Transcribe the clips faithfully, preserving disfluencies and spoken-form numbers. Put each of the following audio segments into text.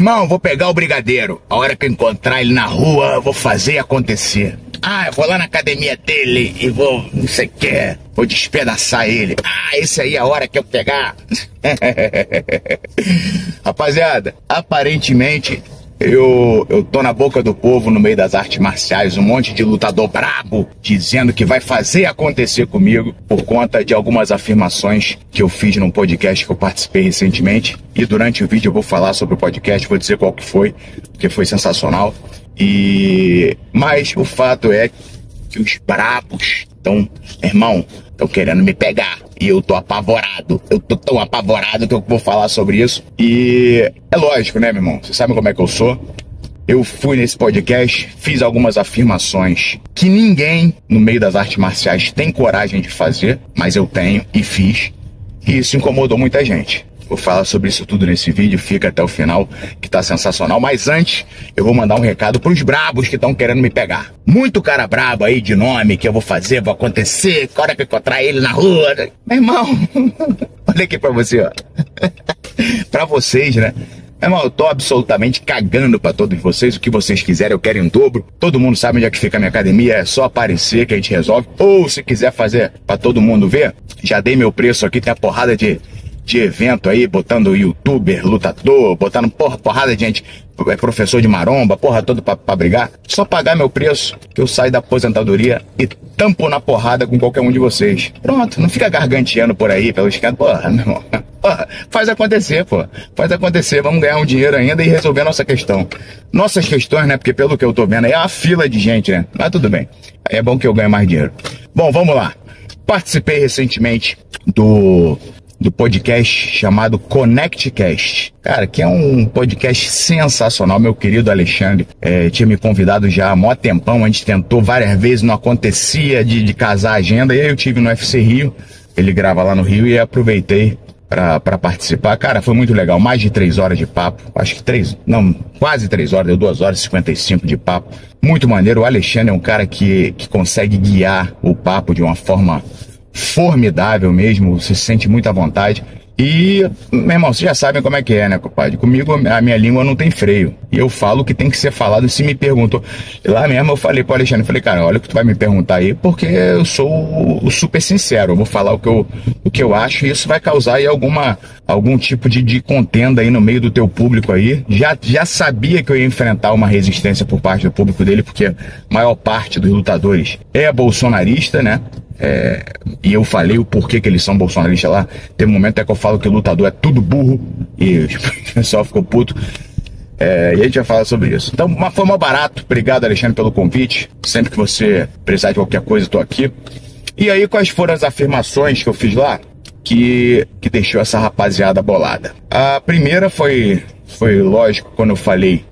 irmão, vou pegar o brigadeiro. A hora que eu encontrar ele na rua, eu vou fazer acontecer. Ah, eu vou lá na academia dele e vou, não sei o que, vou despedaçar ele. Ah, esse aí é a hora que eu pegar. Rapaziada, aparentemente eu, eu tô na boca do povo no meio das artes marciais, um monte de lutador brabo dizendo que vai fazer acontecer comigo por conta de algumas afirmações que eu fiz num podcast que eu participei recentemente. E durante o vídeo eu vou falar sobre o podcast, vou dizer qual que foi, porque foi sensacional. E mas o fato é que os brabos estão, irmão, estão querendo me pegar. E eu tô apavorado. Eu tô tão apavorado que eu vou falar sobre isso. E é lógico, né, meu irmão? Vocês sabem como é que eu sou. Eu fui nesse podcast, fiz algumas afirmações que ninguém no meio das artes marciais tem coragem de fazer, mas eu tenho e fiz. E isso incomodou muita gente. Vou falar sobre isso tudo nesse vídeo, fica até o final, que tá sensacional. Mas antes, eu vou mandar um recado pros brabos que estão querendo me pegar. Muito cara brabo aí de nome que eu vou fazer, vou acontecer, a hora que eu encontrar ele na rua. Meu irmão, olha aqui pra você, ó. Pra vocês, né? Meu irmão, eu tô absolutamente cagando pra todos vocês. O que vocês quiserem, eu quero em dobro. Todo mundo sabe onde é que fica a minha academia. É só aparecer que a gente resolve. Ou se quiser fazer pra todo mundo ver, já dei meu preço aqui, tem a porrada de... de evento aí, botando youtuber, lutador, botando porra, porrada de gente, professor de maromba, porra toda pra, pra brigar. Só pagar meu preço, que eu saio da aposentadoria e tampo na porrada com qualquer um de vocês. Pronto, não fica garganteando por aí, pelos cantos, porra, meu irmão. Porra, faz acontecer, pô. Faz acontecer, vamos ganhar um dinheiro ainda e resolver a nossa questão. Nossas questões, né, porque pelo que eu tô vendo aí é uma fila de gente, né, mas tudo bem. Aí é bom que eu ganhe mais dinheiro. Bom, vamos lá. Participei recentemente do... do podcast chamado ConnectCast. Cara, que é um podcast sensacional. Meu querido Alexandre é, tinha me convidado já há mó tempão. A gente tentou várias vezes, não acontecia de, de casar a agenda. E aí eu tive no U F C Rio, ele grava lá no Rio, e aproveitei pra, pra participar. Cara, foi muito legal. Mais de três horas de papo. Acho que três, não, quase três horas. Deu duas horas e cinquenta e cinco de papo. Muito maneiro. O Alexandre é um cara que, que consegue guiar o papo de uma forma formidável mesmo, você se sente muito à vontade. E, meu irmão, vocês já sabem como é que é, né, compadre? Comigo a minha língua não tem freio. E eu falo o que tem que ser falado. Se me perguntou, lá mesmo eu falei pro Alexandre, falei, cara, olha o que tu vai me perguntar aí, porque eu sou o super sincero, eu vou falar o que eu, o que eu acho, e isso vai causar aí alguma, algum tipo de, de contenda aí no meio do teu público aí. Já, já sabia que eu ia enfrentar uma resistência por parte do público dele, porque a maior parte dos lutadores é bolsonarista, né? É, e eu falei o porquê que eles são bolsonaristas lá. Tem um momento é que eu falo que o lutador é tudo burro e o pessoal ficou puto. É, e a gente vai falar sobre isso. Então, mas foi mal barato. Obrigado, Alexandre, pelo convite. Sempre que você precisar de qualquer coisa, eu tô aqui. E aí, quais foram as afirmações que eu fiz lá que, que deixou essa rapaziada bolada? A primeira foi, foi lógico, quando eu falei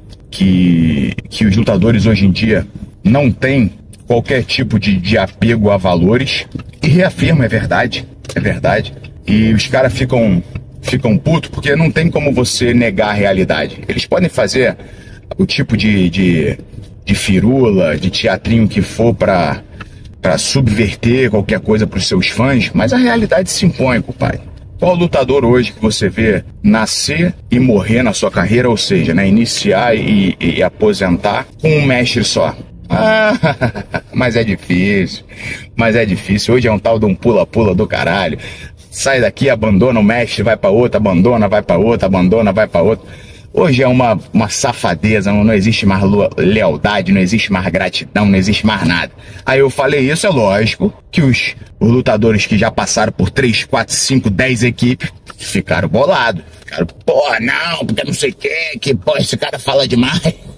que, que os lutadores hoje em dia não têm qualquer tipo de, de apego a valores, e reafirma, é verdade, é verdade, e os caras ficam, ficam putos porque não tem como você negar a realidade. Eles podem fazer o tipo de, de, de firula, de teatrinho que for pra, pra subverter qualquer coisa pros seus fãs, mas a realidade se impõe, compadre. Qual lutador hoje que você vê nascer e morrer na sua carreira, ou seja, né, iniciar e, e aposentar com um mestre só? Ah, mas é difícil, mas é difícil. Hoje é um tal de um pula-pula do caralho. Sai daqui, abandona o mestre, vai pra outro, abandona, vai pra outro, abandona, vai pra outro. Hoje é uma, uma safadeza, não, não existe mais lealdade, não existe mais gratidão, não existe mais nada. Aí eu falei isso, é lógico que os, os lutadores que já passaram por três, quatro, cinco, dez equipes ficaram bolados. Ficaram, porra, não, porque não sei o que, que porra, esse cara fala demais.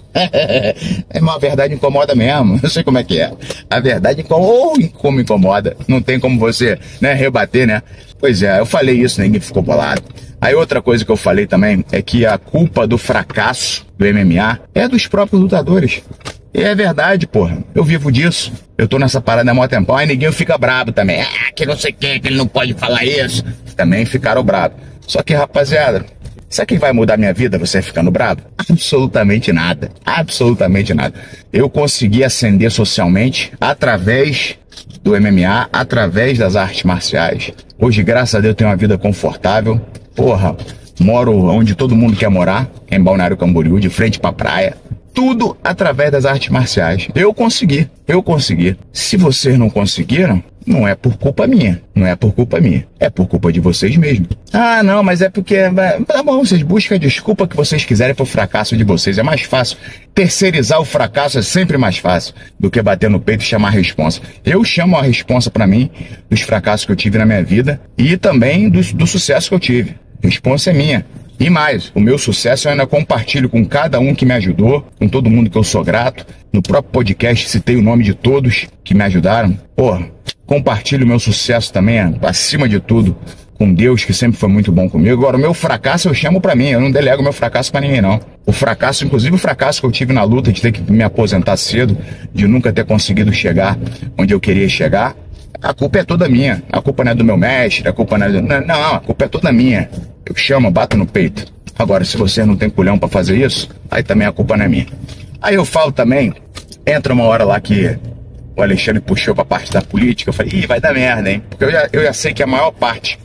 É, uma verdade incomoda mesmo. Eu sei como é que é. A verdade incomoda, ou como incomoda. Não tem como você, né, rebater, né? Pois é, eu falei isso, ninguém ficou bolado. Aí outra coisa que eu falei também é que a culpa do fracasso do M M A é dos próprios lutadores. E é verdade, porra. Eu vivo disso. Eu tô nessa parada há mó tempão. Aí ninguém fica brabo também. Ah, que não sei o que, que ele não pode falar isso. Também ficaram bravos. Só que, rapaziada, sabe o que vai mudar minha vida, você ficando bravo? Absolutamente nada. Absolutamente nada. Eu consegui ascender socialmente através do M M A, através das artes marciais. Hoje, graças a Deus, eu tenho uma vida confortável. Porra, Moro onde todo mundo quer morar, em Balneário Camboriú, de frente pra praia. Tudo através das artes marciais. Eu consegui, eu consegui. Se vocês não conseguiram, não é por culpa minha, não é por culpa minha, é por culpa de vocês mesmos. Ah, não, mas é porque... Tá bom, vocês buscam a desculpa que vocês quiserem pro fracasso de vocês. É mais fácil. Terceirizar o fracasso é sempre mais fácil do que bater no peito e chamar a responsa. Eu chamo a responsa pra mim dos fracassos que eu tive na minha vida e também do, do sucesso que eu tive. A responsa é minha. E mais, o meu sucesso eu ainda compartilho com cada um que me ajudou, com todo mundo que eu sou grato. No próprio podcast citei o nome de todos que me ajudaram. Pô, compartilho o meu sucesso também, acima de tudo, com Deus, que sempre foi muito bom comigo. Agora, o meu fracasso eu chamo pra mim, eu não delego meu fracasso pra ninguém, não. O fracasso, inclusive o fracasso que eu tive na luta de ter que me aposentar cedo, de nunca ter conseguido chegar onde eu queria chegar, a culpa é toda minha. A culpa não é do meu mestre, a culpa não é do... Não, não, a culpa é toda minha. Eu chamo, bato no peito. Agora, se você não tem culhão pra fazer isso, aí também a culpa não é minha. Aí eu falo também, entra uma hora lá que o Alexandre puxou pra parte da política, eu falei, ih, vai dar merda, hein? Porque eu já, eu já sei que a maior parte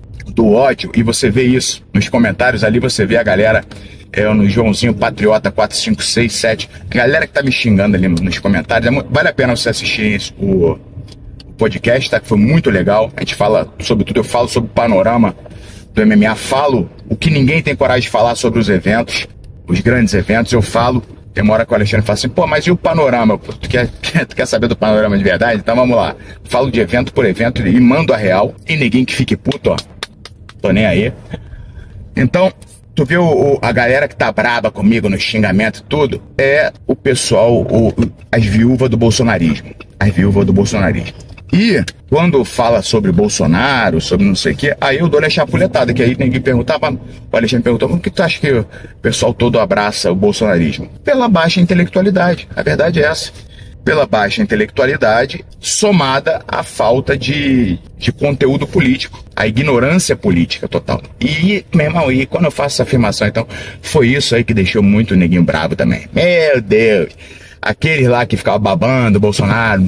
do ódio, e você vê isso nos comentários ali, você vê a galera, é, no Joãozinho Patriota quatro cinco seis sete, a galera que tá me xingando ali nos comentários, é, vale a pena você assistir isso, o, o podcast, tá? Que foi muito legal, a gente fala sobre tudo, eu falo sobre o panorama do M M A, falo o que ninguém tem coragem de falar sobre os eventos, os grandes eventos, eu falo. Tem uma hora que o Alexandre fala assim, pô, mas e o panorama? Pô, tu, quer, tu quer saber do panorama de verdade? Então vamos lá. Falo de evento por evento e mando a real. E ninguém que fique puto, ó. Tô nem aí. Então, tu viu o, a galera que tá braba comigo no xingamento e tudo? É o pessoal, o, as viúvas do bolsonarismo. As viúvas do bolsonarismo. E quando fala sobre Bolsonaro, sobre não sei o que, aí eu dou-lhe a chapuletada, que aí ninguém perguntava, o Alexandre perguntou, por que tu acha que o pessoal todo abraça o bolsonarismo? Pela baixa intelectualidade, a verdade é essa. Pela baixa intelectualidade, somada à falta de, de conteúdo político, a ignorância política total. E, meu irmão, e quando eu faço essa afirmação, então, foi isso aí que deixou muito o neguinho bravo também. Meu Deus, aqueles lá que ficavam babando o Bolsonaro...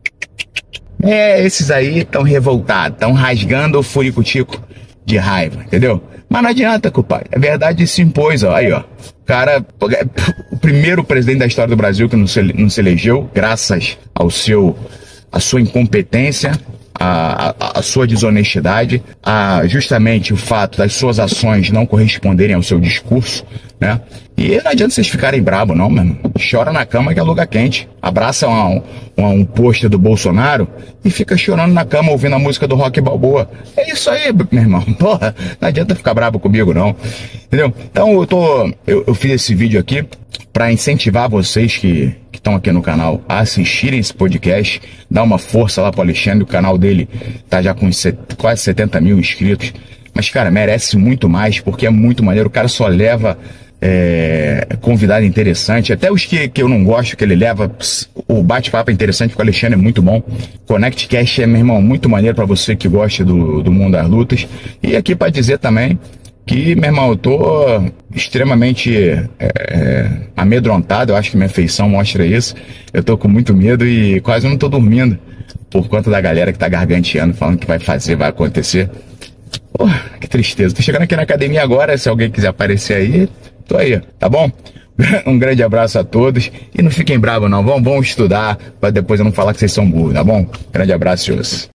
É, esses aí estão revoltados, estão rasgando o furicutico de raiva, entendeu? Mas não adianta, compadre. A verdade se impôs, ó. Aí, ó. O cara, o primeiro presidente da história do Brasil que não se, não se elegeu, graças ao seu, a sua incompetência, a, a, a sua desonestidade, a, justamente o fato das suas ações não corresponderem ao seu discurso, né? E não adianta vocês ficarem bravos, não, mano. Chora na cama que é lugar quente. Abraça um, um, um pôster do Bolsonaro e fica chorando na cama ouvindo a música do Rock Balboa. É isso aí, meu irmão. Porra, não adianta ficar bravo comigo, não. Entendeu? Então eu tô. Eu, eu fiz esse vídeo aqui para incentivar vocês que estão aqui no canal a assistirem esse podcast. Dar uma força lá pro Alexandre. O canal dele tá já com set, quase setenta mil inscritos. Mas, cara, merece muito mais, porque é muito maneiro. O cara só leva. É, convidado interessante, até os que, que eu não gosto que ele leva, o bate-papo é interessante porque o Alexandre é muito bom. ConnectCast é, meu irmão, muito maneiro para você que gosta do, do mundo das lutas. E aqui para dizer também que, meu irmão, eu tô extremamente é, amedrontado, eu acho que minha feição mostra isso. Eu tô com muito medo e quase não tô dormindo por conta da galera que tá garganteando, falando que vai fazer, vai acontecer. Porra, que tristeza. Tô chegando aqui na academia agora, se alguém quiser aparecer aí, tô aí, tá bom? Um grande abraço a todos e não fiquem bravos não, vão, vão estudar para depois eu não falar que vocês são burros, tá bom? Grande abraço, senhores.